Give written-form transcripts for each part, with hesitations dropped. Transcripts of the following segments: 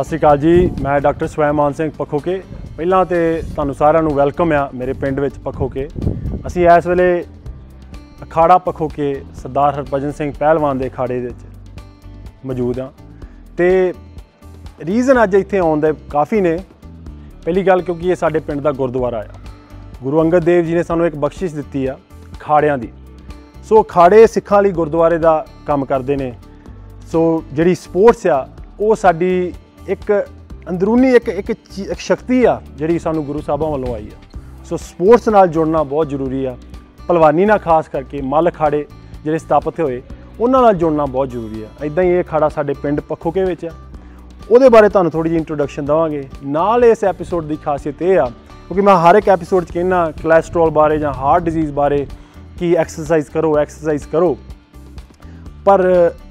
श्री अकाल जी, मैं डॉक्टर स्वैमान सिंह पखोके। पहलां तो तुहानूं सारिआं नूं वैलकम आ मेरे पिंड विच पखोके। असीं इस वेले अखाड़ा पखोके सरदार हरभजन सिंह पहलवान के अखाड़े विच मौजूद हाँ। तो रीज़न अज इत्थे आउण दे काफ़ी ने। पहली गल क्योंकि ये साडे पिंड दा गुरुद्वारा आ। गुरु अंगद देव जी ने सानूं एक बख्शिश दित्ती आ अखाड़ियां दी। सो अखाड़े सिखां लई गुरुद्वारे दा काम करदे ने। सो जिहड़ी स्पोर्ट्स आ वो साडी एक अंदरूनी एक शक्ति आ जिहड़ी सानूं गुरु साहबां वालों आई आ। सो स्पोर्ट्स नाल जुड़ना बहुत जरूरी आ। भलवानी नाल खास करके मल अखाड़े जिहड़े स्थापित होए उन्हां नाल जुड़ना बहुत जरूरी आ। इदां ही ये अखाड़ा साडे पिंड पखोके विच आ। ਉਹਦੇ बारे तुहानूं थोड़ी जी इंट्रोडक्शन देवांगे। नाल इस एपीसोड की खासियत यह आ क्योंकि मैं हर एक एपीसोड कहना कोलैस्ट्रोल बारे या हार्ट डिजीज़ बारे कि एक्सरसाइज करो, पर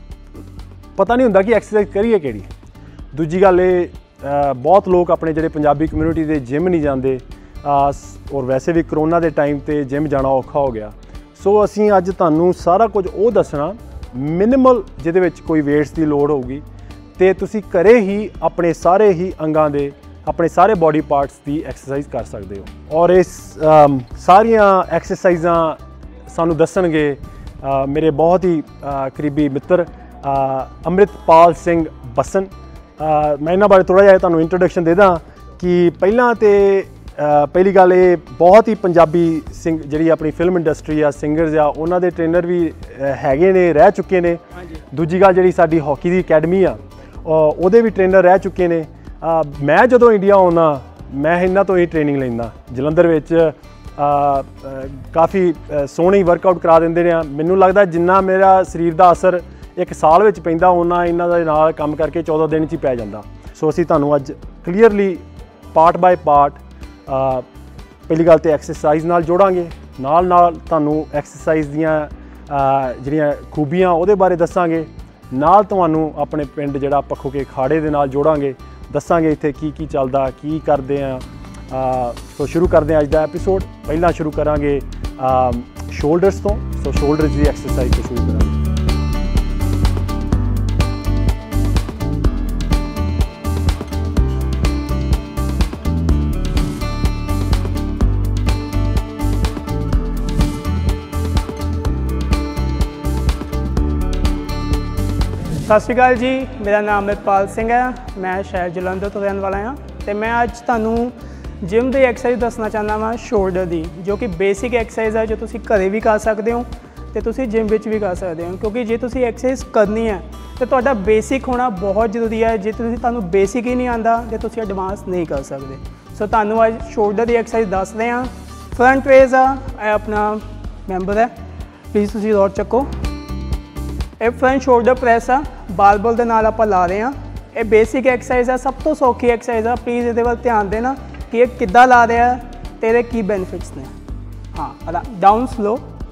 पता नहीं हुंदा कि एक्सरसाइज करिए किहड़ी। दूजी गल बहुत लोग अपने जिहड़े पंजाबी कम्यूनिटी दे जिम नहीं जाते और वैसे भी करोना के टाइम ते जिम जाना औखा हो गया। सो असीं अज तुहानूं सारा कुछ वो दसना मिनिमल जिहदे विच कोई वेट्स की लोड़ होगी तो तुसी घरे ही अपने सारे ही अंगां दे अपने सारे बॉडी पार्ट्स की एक्सरसाइज कर सकते हो। और इस सारियां एक्सरसाइजां सानू दसणगे मेरे बहुत ही करीबी मित्र अमृतपाल सिंह बसन। मैं इन्हां बारे थोड़ा जिहा तुहानूं इंट्रोडक्शन दे दा कि पहलां ते पहली गल ये बहुत ही पंजाबी सिंग जिहड़ी अपनी फिल्म इंडस्ट्री आ सिंगर्स आ उन्हां दे ट्रेनर भी हैगे ने, रह चुके ने। दूजी गल जिहड़ी साडी हॉकी दी अकैडमी आ ਉਹਦੇ भी ट्रेनर रह चुके ने। मैं जो इंडिया आउना मैं इन्हां तो ही ट्रेनिंग लैंदा। जलंधर विच काफ़ी सोहनी वर्कआउट करा दिंदे ने। मैनूं लगदा जिन्ना मेरा शरीर का असर एक साल विच पैंदा उन्ना इन्हां दे नाल काम करके 14 दिन च ही पै जांदा। सो असीं तुहानूं अज क्लीयरली पार्ट बाय पार्ट पहली गल तो एक्सरसाइज नाल जोड़ांगे, नाल तुहानूं एक्सरसाइज दीयां जिहड़ियां खूबियां ਉਹਦੇ बारे दस्सांगे, नाल तुहानूं अपने पिंड जिहड़ा पखोके अखाड़े दे नाल जोड़ांगे, दस्सांगे इत्थे की चलदा की करदे आ। सो शुरू करदे अज दा एपीसोड। पहलां शुरू करांगे शोल्डर्स तो। सो शोल्डर्स की एक्सरसाइज तो शुरू करांगे। सत श्री अकाल जी, मेरा नाम अमृतपाल सिंह है। मैं शहर जलंधर तो रहने वाला हाँ। तो मैं अज तुहानूं जिम की एक्सरसाइज दसना चाहना वा शोल्डर की, जो कि बेसिक एक्सरसाइज है जो तुसीं घरे भी कर सकते हो तो तुसीं जिम विच भी कर सकते हो। क्योंकि जे तुसीं एक्सरसाइज करनी है तो तुहाडा बेसिक होना बहुत जरूरी है। जे तुहानूं बेसिक ही नहीं आंदा तो तुसीं एडवांस नहीं कर सकते। सो तुहानूं अज शोल्डर की एक्सरसाइज दस रहे हैं। फ्रंट रेज आ अपना मैंबर है, प्लीज़ तुसीं दौड़ चको। ये फ्रंट शोल्डर प्रेस आ बारबल के नाल आपां ला रहे हैं। ये बेसिक एक्सरसाइज है, सब तो सौखी एक्सरसाइज है। प्लीज़ ये वाल ध्यान देना कि ये किद्दां ला रहा है, तेरे की बेनिफिट्स ने। हाँ, down slow,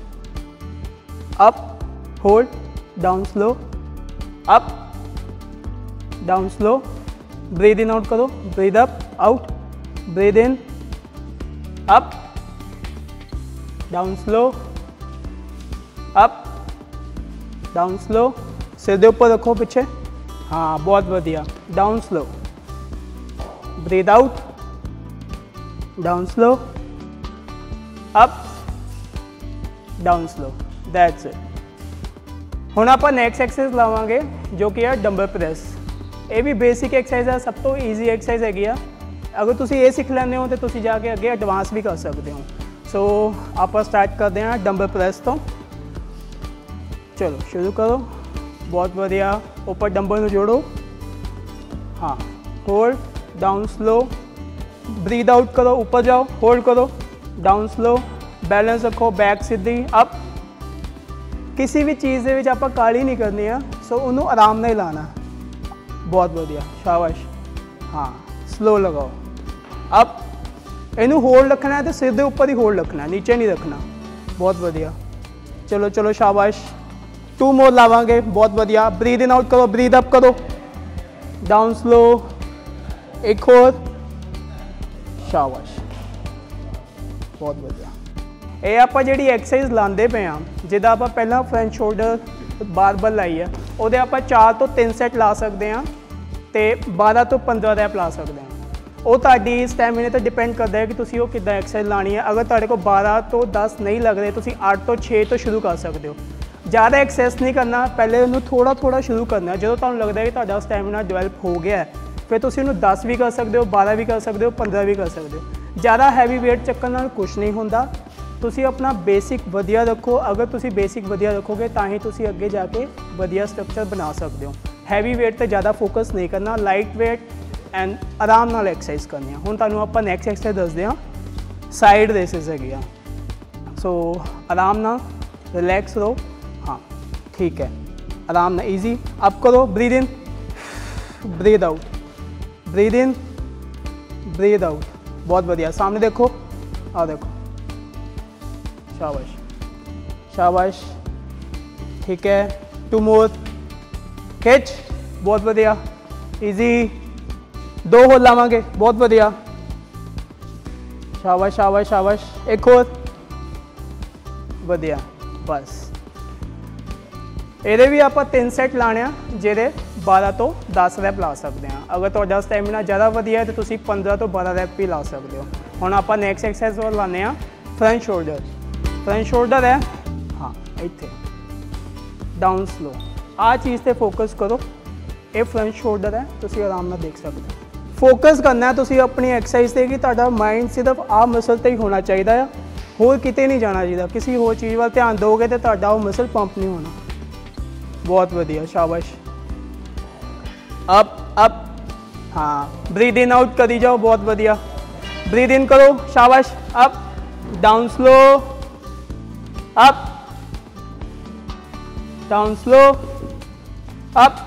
up hold, down slow, up down slow. Breathe in out करो, breathe up out, breathe in up down slow, up down slow. सिर दे उपर रखो पिछे। हाँ, बहुत बढ़िया। Down slow, breathe out, down slow, up down slow. That's it. हुण आपां नैक्सट एक्सरसाइज लावांगे जो कि है डंबल प्रेस। ये भी बेसिक एक्सरसाइज है, सब तो ईजी एक्सरसाइज हैगी आ। अगर तुसीं ये सीख लैंदे हो तो तुसीं जाके अगे एडवांस भी कर सकते हो। सो आपां स्टार्ट करते हैं डंबल प्रेस तो। चलो शुरू करो। बहुत बढ़िया। ऊपर डंबल में जोड़ो। हाँ, hold, down slow, breathe out करो, ऊपर जाओ, होल्ड करो, डाउन स्लो, बैलेंस रखो, बैक सीधी, अप। किसी भी चीज़ के आप काली नहीं करनी है। सो उन्होंने आराम नहीं लाना। बहुत बढ़िया, शाबाश। हाँ, स्लो लगाओ, अप। इनू होल्ड रखना है तो सिर के ऊपर ही होल्ड रखना है, नीचे नहीं रखना। बहुत बढ़िया। चलो चलो, शाबाश। 2 मोर लावांगे। बहुत बढ़िया। ब्रीद इन आउट करो, ब्रीद अप करो, डाउन स्लो, एक और, शाबाश। बहुत बढ़िया। ये आप जी एक्सरसाइज लाते पे हाँ, जिदा आप पहला फ्रंट शोल्डर बारबल लाई है, वो आप 4 तो 3 सैट ला सकते हैं। ਤੇ 12 ਤੋਂ 15 ਰੈਪ ਲਾ ਸਕਦੇ ਹਾਂ। ਉਹ ਤੁਹਾਡੀ ਸਟੈਮਿਨਾ ਤੇ ਡਿਪੈਂਡ ਕਰਦਾ ਹੈ ਕਿ ਤੁਸੀਂ ਉਹ ਕਿੱਦਾਂ ਐਕਸਰਸਾਈਜ਼ ਲਾਣੀ ਹੈ। ਅਗਰ ਤੁਹਾਡੇ ਕੋਲ 12 ਤੋਂ 10 ਨਹੀਂ ਲੱਗ ਰਹੇ, ਤੁਸੀਂ 8 ਤੋਂ 6 ਤੋਂ ਸ਼ੁਰੂ ਕਰ ਸਕਦੇ ਹੋ। ज़्यादा एक्सरसाइज नहीं करना, पहले उन्होंने थोड़ा थोड़ा शुरू करना। जो तुहानूं लगता है कि तुहाडा स्टैमिना डेवलप हो गया है, फिर तुसीं उन्होंने 10 भी कर सकते हो, 12 भी कर सकते हो, 15 भी कर सकते हो। ज़्यादा हैवी वेट चक्कर नाल कुछ नहीं होंदा। तुसीं अपना बेसिक वधिया रखो। अगर तुसीं बेसिक वधिया रखोगे तां ही तुसीं अगे जाके वधिया स्ट्रक्चर बना सकते हो। हैवी वेट ते ज़्यादा फोकस नहीं करना, लाइट वेट एंड आराम नाल एक्सरसाइज करनी है। हुण तुहानूं आपां नैक्सट एक्सरसाइज दसदे हां, साइड रेसिस हैगी आ। सो आराम नाल रिलैक्स रहो। हाँ ठीक है, आराम ना, इजी। अप करो, breathe in, breathe out, breathe in, breathe out. बहुत बढ़िया। सामने देखो, आ देखो, शाबाश शाबाश, ठीक है। 2 मोर, खिंच, बहुत बढ़िया, इजी। 2 होल लावांगे, बहुत बढ़िया, शाबाश शाबाश शाबाश। एक और, बढ़िया, बस। ਇਹਦੇ ਵੀ ਆਪਾਂ 3 ਸੈਟ ਲਾਣੇ ਆ, ਜਿਹਦੇ 12 ਤੋਂ 10 ਰੈਪ ਲਾ ਸਕਦੇ ਆ। ਅਗਰ ਤੁਹਾਡਾ ਸਟੈਮਿਨਾ ਜ਼ਿਆਦਾ ਵਧੀਆ ਹੈ ਤਾਂ ਤੁਸੀਂ 15 ਤੋਂ 12 ਰੈਪ ਵੀ ਲਾ ਸਕਦੇ ਹੋ। ਹੁਣ ਆਪਾਂ ਨੈਕਸਟ ਐਕਸਰਸਾਈਜ਼ ਹੋਰ ਲਾਣੇ ਆ, ਫਰੰਟ ਸ਼ੋਲਡਰ। ਫਰੰਟ ਸ਼ੋਲਡਰ ਹੈ, ਹਾਂ ਇੱਥੇ ਡਾਊਨ ਸਲੋ। ਆਹ ਚੀਜ਼ ਤੇ ਫੋਕਸ ਕਰੋ। ਇਹ ਫਰੰਟ ਸ਼ੋਲਡਰ ਹੈ, ਤੁਸੀਂ ਆਰਾਮ ਨਾਲ ਦੇਖ ਸਕਦੇ ਹੋ। ਫੋਕਸ ਕਰਨਾ ਤੁਸੀਂ ਆਪਣੀ ਐਕਸਰਸਾਈਜ਼ ਤੇ ਕਿ ਤੁਹਾਡਾ ਮਾਈਂਡ ਸਿਰਫ ਆਹ ਮਸਲ ਤੇ ਹੀ ਹੋਣਾ ਚਾਹੀਦਾ ਆ, ਹੋਰ ਕਿਤੇ ਨਹੀਂ ਜਾਣਾ ਚਾਹੀਦਾ। ਕਿਸੇ ਹੋਰ ਚੀਜ਼ ਵੱਲ ਧਿਆਨ ਦਿਓਗੇ ਤੇ ਤੁਹਾਡਾ ਉਹ ਮਸਲ ਪੰਪ नहीं होना। बहुत बढ़िया, शाबाश। अप अप, हाँ, ब्रीद इन आउट करी जाओ, बहुत बढ़िया। ब्रीद इन करो, शाबाश। Up down slow, up down slow, up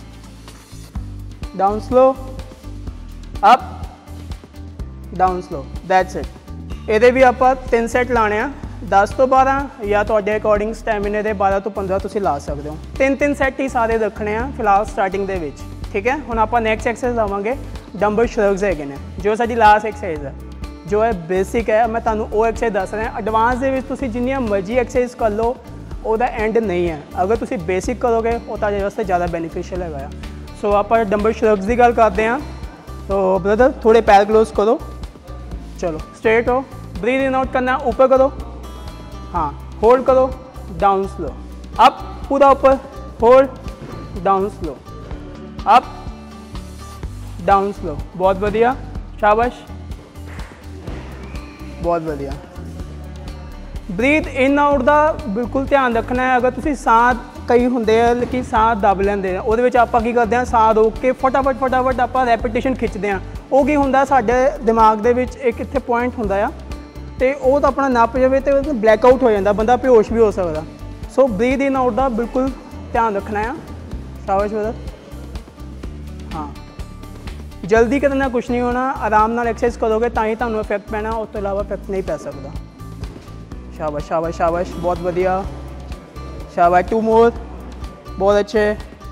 down slow, up down slow. That's it. ਇਹਦੇ ਵੀ ਆਪਾਂ 3 ਸੈਟ ਲਾਣੇ ਆ, 10 ਤੋਂ 12 ਜਾਂ ਤੁਹਾਡੇ ਅਕੋਰਡਿੰਗ ਸਟੈਮਿਨਾ ਦੇ 12 ਤੋਂ 15 ਤੁਸੀਂ ਲਾ ਸਕਦੇ ਹੋ। 3-3 ਸੈਟ ਹੀ ਸਾਰੇ ਰੱਖਣੇ ਆ ਫਿਲਹਾਲ ਸਟਾਰਟਿੰਗ ਦੇ ਵਿੱਚ, ਠੀਕ ਹੈ। ਹੁਣ ਆਪਾਂ ਨੈਕਸਟ ਐਕਸਰਸਾਈਜ਼ ਲਾਵਾਂਗੇ, ਡੰਬਲ ਸ਼ਰਗਸ ਹੈਗੇ ਨੇ, ਜੋ ਸਾਡੀ ਲਾਸਟ ਐਕਸਰਸਾਈਜ਼ ਹੈ, ਜੋ ਹੈ ਬੇਸਿਕ ਹੈ। ਮੈਂ ਤੁਹਾਨੂੰ ਉਹ ਐਕਸਰਸਾਈਜ਼ ਦੱਸ ਰਿਹਾ। ਐਡਵਾਂਸ ਦੇ ਵਿੱਚ ਤੁਸੀਂ ਜਿੰਨੀਆਂ ਮਰਜ਼ੀ ਐਕਸਰਸਾਈਜ਼ ਕਰ ਲਓ, ਉਹਦਾ ਐਂਡ ਨਹੀਂ ਹੈ। ਅਗਰ ਤੁਸੀਂ ਬੇਸਿਕ ਕਰੋਗੇ ਉਹ ਤੁਹਾਡੇ ਵਾਸਤੇ ਜ਼ਿਆਦਾ ਬੈਨੀਫੀਸ਼ੀਅਲ ਹੈਗਾ ਆ। ਸੋ ਆਪਾਂ ਡੰਬਲ ਸ਼ਰਗਸ ਦੀ ਗੱਲ ਕਰਦੇ ਹਾਂ। तो ब्रदर थोड़े पैर क्लोज करो, चलो स्ट्रेट हो, ब्रीद इन आउट करना, ऊपर करो, हाँ होल्ड करो, डाउन स्लो, अप पूरा ऊपर, hold down slow, up down slow, बहुत बढ़िया, शाबाश, बहुत बढ़िया। ब्रीद इन आउट का बिल्कुल ध्यान रखना है। अगर तुम साह कई होंगे कि साह दब लेंगे, वो आप करते हैं साह रोक के फटाफट फटाफट आप रैपीटेशन खिंचते हैं, वो की होंगे साढ़े दिमाग के एक इतने पॉइंट होंगे तो वो तो अपना नप जाए तो ब्लैकआउट हो जाता, बंदा बेहोश भी हो सकता। सो ब्रीद इन आउट का बिल्कुल ध्यान रखना है। शाबाश ब्रदर, हाँ जल्दी करना कुछ नहीं होना, आराम नाल एक्सरसाइज करोगे तो ही तुहानूं इफैक्ट पैना, उस तो इलावा इफैक्ट नहीं पै सकता। शाबाश शाबाश शाबाश, बहुत बढ़िया, शाबाश, 2 मोर, बहुत अच्छे,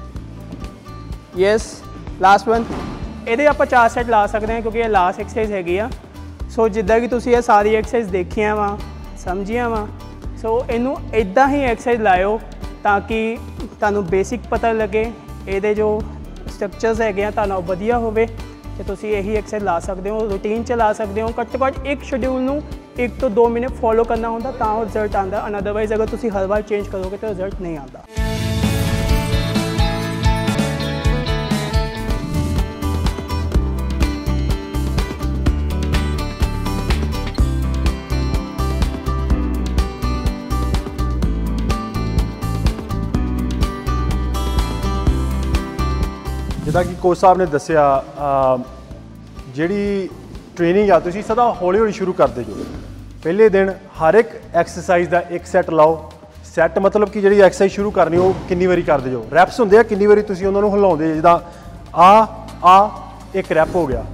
यस, लास्ट वन। ये आप 4 सैट ला सकते हैं क्योंकि ये लास्ट एक्सरसाइज हैगी आ। सो जिद्दां कि तुसीं ये सारी एक्सरसाइज देखियां वा समझियां वा, सो इनू इदां ही एक्सरसाइज लाओ ताकि तुहानूं बेसिक पता लगे, ये जो स्ट्रक्चर्स है तुहानूं वधिया होवे ते तुसीं यही एक्सरसाइज ला सकते हो, रूटीन च ला सकते हो। घट्टो घट्ट एक शेड्यूल नूं 1 तो 2 महीने फॉलो करना होंदा तां रिजल्ट आंदा, अदरवाइज अगर तुसीं हर बार चेंज करोगे तो रिजल्ट नहीं आता। जिदा कि कोच साहब ने दसिया, जिहड़ी ट्रेनिंग आ तुसीं सदा हौली हौली शुरू करते जो। पहले दिन हर एक एक्सरसाइज का एक सैट लाओ। सैट मतलब कि जिहड़ी एक्सरसाइज शुरू करनी वो कितनी बारी करते जो, रैप्स होंगे कितनी बारी तुसीं उन्हां नूं हिलाउंदे, जिदा आ एक रैप हो गया,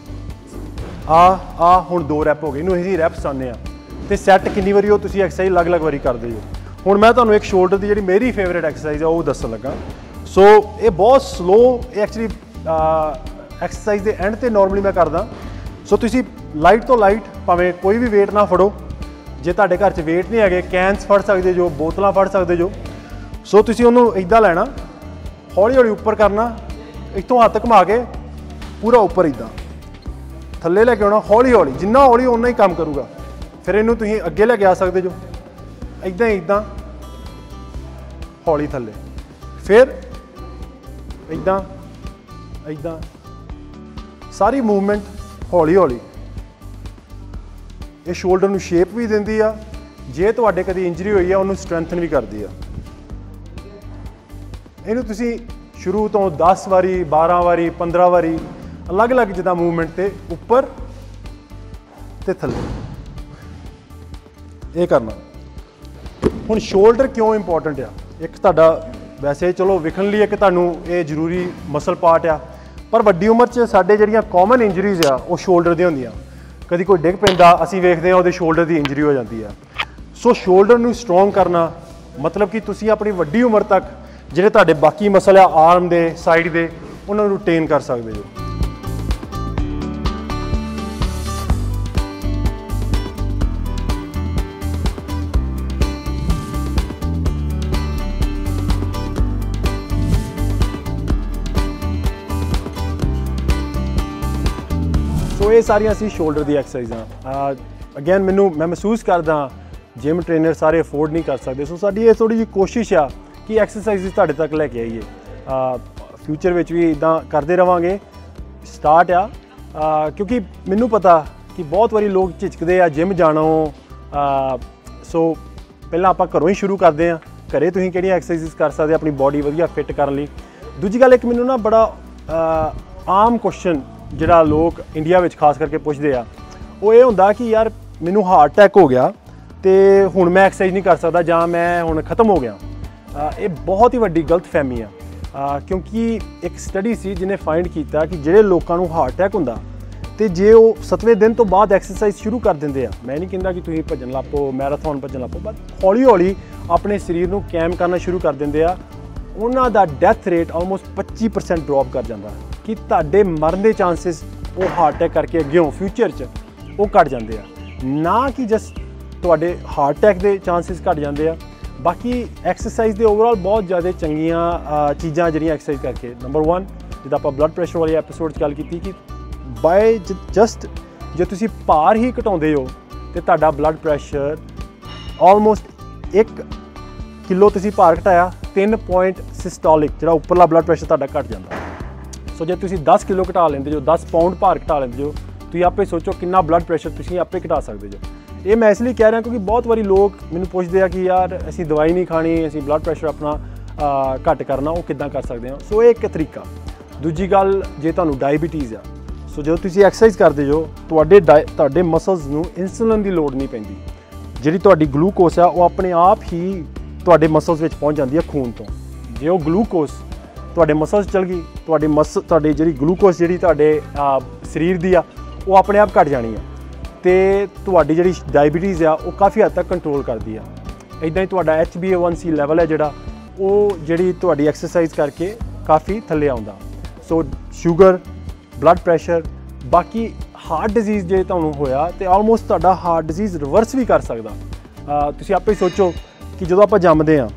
आ हुण 2 रैप हो गए, इनूं असीं रैप्स आने आ। ते सैट कितनी बारी वो तुसीं एक्सरसाइज अलग अलग बारी करते जो। हुण मैं तुहानूं एक शोल्डर की जिहड़ी मेरी फेवरेट एक्सरसाइज है वो दस्सण लगा। सो ये बहुत स्लो एक्चुअली एक्सरसाइज के एंड ते नॉर्मली मैं करदा। सो तुसीं लाइट तो लाइट भावें कोई भी वेट ना फड़ो, जे तुहाडे घर च वेट नहीं है कैनस फड़ सकते जो, बोतलां फड़ सकते जो। सो तुसीं उहनूं इदां लैना, हौली हौली उपर करना, इतों हत्थ घुमा के पूरा उपर इदा थले लैके आना, हौली हौली, जिन्ना हौली उन्ना ही काम करूगा। फिर इनू तुसीं अगे लैके आ सकते जो, इदा ही इदा हौली थले, फिर इदा इदा सारी मूवमेंट हौली हौली। ये शोल्डर नू शेप भी दिंदी आ, जे तुहाडे कदी इंजरी हुई है उन्होंने स्ट्रैंथन भी करती है। इनू तुसी शुरू तो 10 वारी 12 वारी 15 वारी अलग अलग जिदा मूवमेंट ते उपर ते थले ये करना। हुण शोल्डर क्यों इंपॉर्टेंट आ? एक तुहाडा वैसे चलो विखण लिए कि तुहानू ये जरूरी मसल पार्ट आ, पर वड्डी उम्र च साडे जिहड़ियां कॉमन इंजरीज आ वो शोल्डर दी हुंदियां। कदी कोई डिग पैंदा असीं वेखदे हां उहदे शोल्डर दी इंजरी हो जाती है। सो शोल्डर नू स्ट्रोंग करना मतलब कि तुसीं अपनी वड्डी उम्र तक ਜਿਹੜੇ ਤੁਹਾਡੇ बाकी मसल आ आर्म ਦੇ साइड ਦੇ ਉਹਨਾਂ ਨੂੰ ਰਿਟੇਨ कर सकते हो। सो ये सारियां सी शोल्डर दी एक्सरसाइजां। अगेन मैं महसूस करदा जिम ट्रेनर सारे अफोर्ड नहीं कर सकते, सो साडी ये थोड़ी जी कोशिश आ कि एक्सरसाइज तुहाडे तक लैके आइए। फ्यूचर में भी इदा करते रहांगे। स्टार्ट क्योंकि मैनू पता कि बहुत बारी लोग झिझकते आ जिम जाणों। सो पहला आपां घरों ही शुरू करते हैं। घरे तुसीं किहड़ियां एक्सरसाइज कर सकते अपनी बॉडी वधिया फिट करने लई। दूजी गल एक मैनू ना बड़ा आम क्वेश्चन जिहड़ा लोग इंडिया में खास करके पुछदे आ वो ये हुंदा कि यार मैनू हार्ट अटैक हो गया तो हुण मैं एक्सरसाइज नहीं कर सकता जां मैं हुण खत्म हो गया। ये बहुत ही वड्डी गलत फहमी है। क्योंकि एक स्टडी सी जिन्हें फाइंड किया कि जिहड़े लोगों को हार्ट अटैक हुंदा ते जे वो 7वें दिन तो बाद एक्सरसाइज शुरू कर देंगे। मैं नहीं कहता कि तुसीं भजन ला पो मैराथन भजन ला पो, बट हौली हौली अपने शरीर को कैम करना शुरू कर देंगे आ। उन्हां दा डेथ रेट ऑलमोस्ट 25% ड्रॉप कर जाता कि तुहाडे मरन के चांसिस वो हार्ट अटैक करके अगे फ्यूचर च वो घट जाते हैं, ना कि जस्ट तुहाडे हार्ट अटैक के चांसिस घट जाते हैं। बाकी एक्सरसाइज के ओवरऑल बहुत ज़्यादा चंगियां चीज़ां जिहड़ियां एक्सरसाइज करके। नंबर 1 जिद्दां आपां ब्लड प्रैशर वाले एपीसोड गल की कि बाय जस्ट जे तुसीं भार ही घटाउंदे हो तो तुहाडा ब्लड प्रैशर ऑलमोस्ट 1 किलो तुसीं भार घटाया 3 पॉइंट सिस्टोलिक जिहड़ा उपरला ब्लड प्रैशर तुहाडा घट जाता। सो जे तुसीं 10 किलो घटा लेंदे जो 10 पाउंड भार घटा लेंदे जो तुसीं आपे सोचो कितना ब्लड प्रैशर तुसीं आपे घटा सकते जो। ये मैं इसलिए कह रहा क्योंकि बहुत बारी लोग मैंने पूछते हैं कि यार असी दवाई नहीं खानी, असी ब्लड प्रैशर अपना घट करना वो किद्दां कर सकते हैं। सो एक तरीका। दूजी गल जे तुहानूं डायबिटीज़ आ, सो जो तुसीं एक्सरसाइज करते जो तुहाडे मसल्स नूं इंसुलिन की लोड़ नहीं पैंदी। जिहड़ी तुहाडी ग्लूकोस आ वो अपने आप ही तुहाडे मसल्स विच पहुँच जाती है खून तो। जे वो ग्लूकोस तुहाडे मसल्स चल गई तुहाडी जिहड़ी ग्लूकोस जिहड़ी तुहाडे शरीर दी आ वो अपने आप घट जानी है तो तुहाडी जिहड़ी डायबिटीज़ आ वो काफ़ी हद तक कंट्रोल करती है। इदां ही तुहाडा HbA1c लैवल है जिहड़ा वो जिहड़ी तुहाडी एक्सरसाइज करके काफ़ी थल्ले आउंदा। सो शुगर ब्लड प्रैशर बाकी हार्ट डिजीज़ जे तुहानूं होया तो ऑलमोस्ट तुहाडा हार्ट डिजीज़ रिवर्स भी कर सकदा। तुसीं आपे सोचो कि जदों आपां जम्मदे आ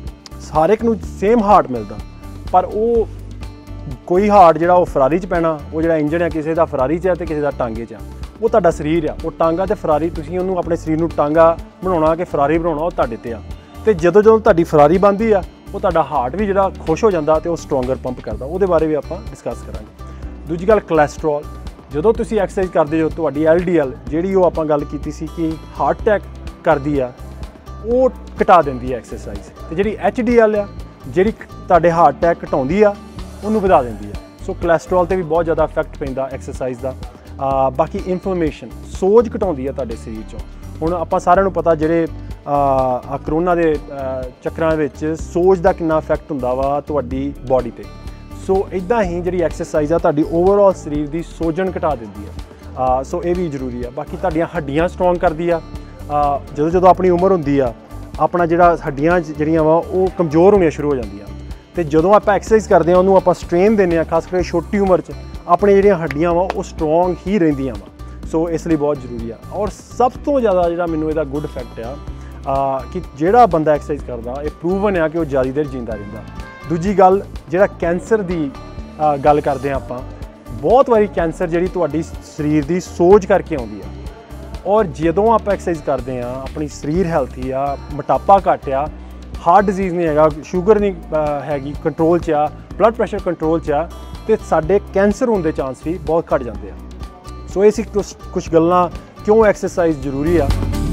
हर एक नूं सेम हार्ट मिलदा, पर वो कोई हार्ट जिहड़ा वो फरारी च पैना, वो जिहड़ा इंजन है किसी दा फरारी च है तो किसी दा टांगे च है। वो तुहाडा शरीर आ वो टांगा तो फरारी तुसीं उहनूं अपने शरीर नूं टांगा बनाउणा कि फरारी बनाउणा वो तुहाडे ते आ। ते जदों तुहाडी फरारी बनदी आ वो तुहाडा हार्ट भी जिहड़ा खुश हो जाता तो वो स्ट्रोंगर पंप करदा। उहदे बारे भी आपां डिस्कस करांगे। दूजी गल कोलैसट्रॉल। जदों तुसीं एक्सरसाइज करदे हो तुहाडी LDL जिहड़ी वो आपां गल कीती सी कि हार्ट अटैक करदी आ वो घटा दिंदी है एक्सरसाइज। ते जिहड़ी HDL आ जिहड़ी तुहाडे हार्ट अटैक घटाउंदी आ उहनूं वधा दिंदी है। सो कोलैसट्रॉल ते भी बहुत ज़्यादा इफैक्ट पैंदा एक्सरसाइज का। बाकी इन्फ्लेमेशन सोज घटाउंदी है तुहाडे शरीर चों। हुण आपां सारिआं नूं पता जिहड़े करोना के चक्करां विच सोज का कितना इफैक्ट हुंदा वा तुहाडी बॉडी ते। सो इदां ही जिहड़ी एक्सरसाइज आ तुहाडी ओवरऑल शरीर की सोजन घटा दिंदी है। सो ये भी जरूरी है। बाकी तुहाडीआं हड्डियां स्ट्रोंग करदी आ। जदों जदों अपनी उम्र हुंदी आ अपना जिहड़ा हड्डियां जिहड़ियां वा वो कमज़ोर होणियां शुरू हो जांदियां ते जदों आपां एक्सरसाइज करदे हां उहनूं आपां स्ट्रेन दिंदे हां खास करके छोटी उम्र च अपनी जिहड़ियां हड्डियां वा वो स्ट्रोंग ही रहिंदियां वा। सो इसलिए बहुत जरूरी है। और सब तो ज़्यादा जिहड़ा मैनूं इहदा गुड इफैक्ट आ कि जिहड़ा बंदा एक्सरसाइज करदा ये प्रूवन है कि वो ज़्यादा देर जींदा रहिंदा। दूजी गल जिहड़ा कैंसर दी गल करते हैं आपां बहुत वारी कैंसर जिहड़ी तुहाडी शरीर की सोच करके आउंदी है और जदों आप एक्सरसाइज करते हैं अपनी शरीर हैल्थी आ मोटापा घट आ हार्ट डिजीज़ नहीं हैगा शुगर नहीं हैगी कंट्रोल च आ ब्लड प्रैशर कंट्रोल च आ तो साडे कैंसर होने के चांस भी बहुत घट जाते हैं। सो ये कुछ गल्लां क्यों एक्सरसाइज जरूरी आ।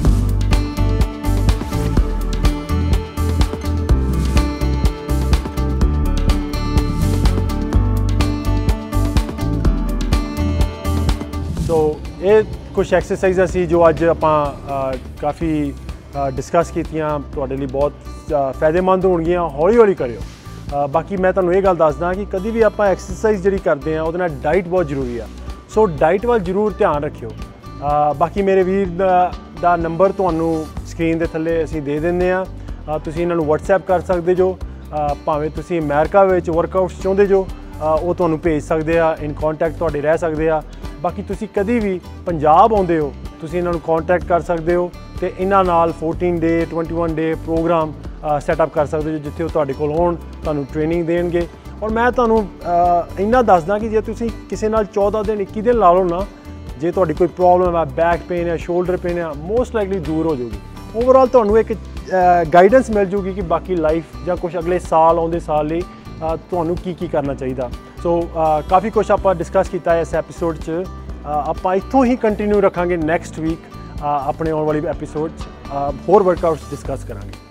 सो ये कुछ एक्सरसाइज सी जो अज आपां काफ़ी डिस्कस कीतियां तुहाडे लई बहुत फायदेमंद होणगियां हौली हौली करियो। बाकी मैं तुहानूं ये गल दसदा कि कभी भी आपां एक्सरसाइज जिहड़ी करदे हैं उहदे नाल डाइट बहुत जरूरी आ। सो डाइट वाल जरूर ध्यान रखियो। बाकी मेरे वीर दा नंबर तुहानूं स्क्रीन दे थल्ले असीं दे दिंदे आ तुसीं इन्हां नूं WhatsApp कर सकदे जो भावें तुसीं अमेरिका विच वर्कआउट्स चाहुंदे जो ਉਹ ਤੁਹਾਨੂੰ ਭੇਜ ਸਕਦੇ ਆ ਇਨ ਕੰਟੈਕਟ ਤੁਹਾਡੇ ਰਹਿ ਸਕਦੇ ਆ। ਬਾਕੀ ਤੁਸੀਂ ਕਦੀ ਵੀ ਪੰਜਾਬ ਆਉਂਦੇ ਹੋ ਤੁਸੀਂ ਇਹਨਾਂ ਨੂੰ ਕੰਟੈਕਟ ਕਰ ਸਕਦੇ ਹੋ ਤੇ ਇਹਨਾਂ ਨਾਲ 14 ਡੇ 21 ਡੇ ਪ੍ਰੋਗਰਾਮ ਸੈਟਅਪ ਕਰ ਸਕਦੇ ਹੋ ਜਿੱਥੇ ਉਹ ਤੁਹਾਡੇ ਕੋਲ ਹੋਣ ਤੁਹਾਨੂੰ ਟ੍ਰੇਨਿੰਗ ਦੇਣਗੇ। ਔਰ ਮੈਂ ਤੁਹਾਨੂੰ ਇੰਨਾ ਦੱਸਦਾ ਕਿ ਜੇ ਤੁਸੀਂ ਕਿਸੇ ਨਾਲ 14 ਦਿਨ 21 ਦਿਨ ਲਾ ਲਓ ਨਾ ਜੇ ਤੁਹਾਡੀ ਕੋਈ ਪ੍ਰੋਬਲਮ ਹੈ ਬੈਕ ਪੇਨ ਹੈ ਸ਼ੋਲਡਰ ਪੇਨ ਹੈ ਮੋਸਟ ਲਾਈਕਲੀ ਦੂਰ ਹੋ ਜਾਊਗੀ। ਓਵਰਆਲ ਤੁਹਾਨੂੰ ਇੱਕ ਗਾਈਡੈਂਸ ਮਿਲ ਜੂਗੀ ਕਿ ਬਾਕੀ ਲਾਈਫ ਜਾਂ ਕੁਝ ਅਗਲੇ ਸਾਲ ਆਉਂਦੇ ਸਾਲ ਲਈ ਤੁਹਾਨੂੰ ਕੀ ਕਰਨਾ ਚਾਹੀਦਾ। ਸੋ ਕਾਫੀ ਕੁਛ ਆਪਾਂ ਡਿਸਕਸ ਕੀਤਾ ਹੈ ਇਸ ਐਪੀਸੋਡ 'ਚ ਆਪਾਂ ਇੱਥੋਂ ਹੀ ਕੰਟੀਨਿਊ ਰੱਖਾਂਗੇ ਨੈਕਸਟ ਵੀਕ ਆਪਣੇ ਆਉਣ ਵਾਲੀ ਐਪੀਸੋਡ 'ਚ ਹੋਰ ਵਰਕਆਊਟਸ ਡਿਸਕਸ ਕਰਾਂਗੇ।